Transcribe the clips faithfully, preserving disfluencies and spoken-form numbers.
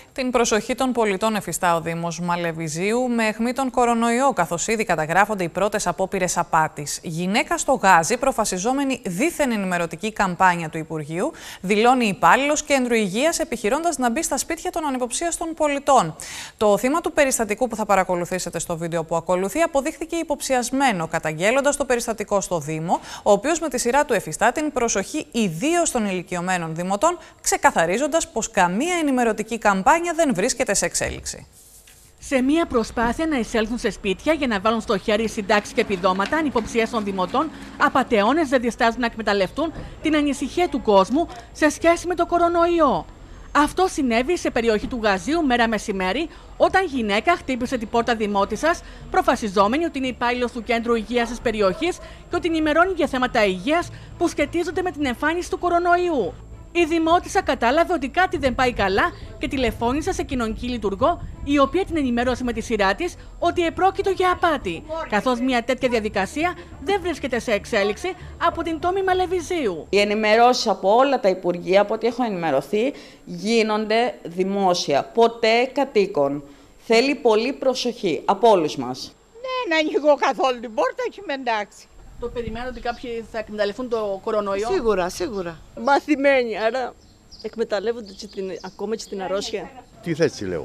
Την προσοχή των πολιτών εφιστά ο Δήμος Μαλεβιζίου με αιχμή τον κορονοϊό, καθώς ήδη καταγράφονται οι πρώτες απόπειρες απάτης. Γυναίκα στο Γάζι, προφασιζόμενη δίθεν ενημερωτική καμπάνια του Υπουργείου, δηλώνει υπάλληλος κέντρου υγείας, επιχειρώντας να μπει στα σπίτια των ανυποψίαστων πολιτών. Το θύμα του περιστατικού που θα παρακολουθήσετε στο βίντεο που ακολουθεί αποδείχθηκε υποψιασμένο, καταγγέλλοντας το περιστατικό στο Δήμο, ο οποίος με τη σειρά του εφιστά την προσοχή ιδίως των ηλικιωμένων δημοτών, ξεκαθαρίζοντας πως καμία ενημερωτική καμπάνια δεν βρίσκεται σε εξέλιξη. Σε μια προσπάθεια να εισέλθουν σε σπίτια για να βάλουν στο χέρι συντάξεις και επιδόματα ανυποψίαστων δημοτών, απατεώνες δεν διστάζουν να εκμεταλλευτούν την ανησυχία του κόσμου σε σχέση με το κορονοϊό. Αυτό συνέβη σε περιοχή του Γαζίου μέρα μεσημέρι, όταν γυναίκα χτύπησε την πόρτα δημότισσας, προφασιζόμενη ότι είναι υπάλληλος του κέντρου υγείας της περιοχής και ότι ενημερώνει για θέματα υγείας που σχετίζονται με την εμφάνιση του κορονοϊού. Η δημότισσα κατάλαβε ότι κάτι δεν πάει καλά και τηλεφώνησε σε κοινωνική λειτουργό, η οποία την ενημέρωσε με τη σειρά της ότι επρόκειτο για απάτη, καθώς μια τέτοια διαδικασία δεν βρίσκεται σε εξέλιξη από την τόμη Μαλεβιζίου. Οι ενημερώσεις από όλα τα υπουργεία, από ό,τι έχω ενημερωθεί, γίνονται δημόσια, ποτέ κατοίκων. Θέλει πολύ προσοχή από όλους μας. Ναι, να ανοίγω καθόλου την πόρτα και με εντάξει. Το περιμένω ότι κάποιοι θα εκμεταλλευτούν το κορονοϊό. Σίγουρα, σίγουρα. Μαθημένοι, άρα εκμεταλλεύονται και την, ακόμα και την αρρώστια. Τι θες, λέω.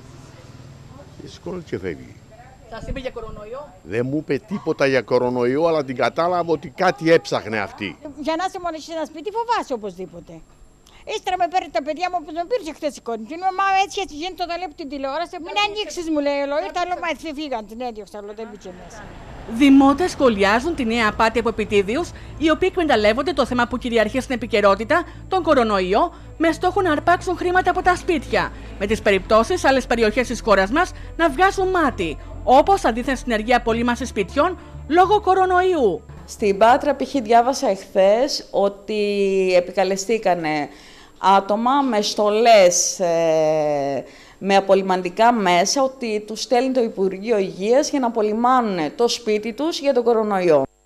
Ναι. Σηκώνει και φεύγει. Σας είπε για κορονοϊό. Δεν μου είπε τίποτα για κορονοϊό, αλλά την κατάλαβα ότι κάτι έψαχνε αυτή. Για να είσαι μόνο σε ένα σπίτι, φοβάσαι οπωσδήποτε. Ύστερα με παίρνει τα παιδιά μου που με πήρε χθε η κόρη. Την μαμά έτσι έτσι γίνεται όταν λέει την τηλεόραση. Μην ανοίξει, μου λέει. Ήρθα άλλο μα φύγαν, την έδιωξα, αλλά δεν μπήκε μέσα. Δημότες σχολιάζουν τη νέα απάτη από επιτίδιους, οι οποίοι εκμεταλλεύονται το θέμα που κυριαρχεί στην επικαιρότητα, τον κορονοϊό, με στόχο να αρπάξουν χρήματα από τα σπίτια, με τις περιπτώσεις σε άλλες περιοχές της χώρας μας να βγάζουν μάτι, όπως αντίθεν συνεργεία απολύμανση σπιτιών λόγω κορονοϊού. Στην Πάτρα, π.χ. διάβασα εχθές ότι επικαλεστήκανε άτομα με στολές, ε, με απολυμαντικά μέσα, ότι τους στέλνει το Υπουργείο Υγείας για να απολυμάνουν το σπίτι τους για τον κορονοϊό.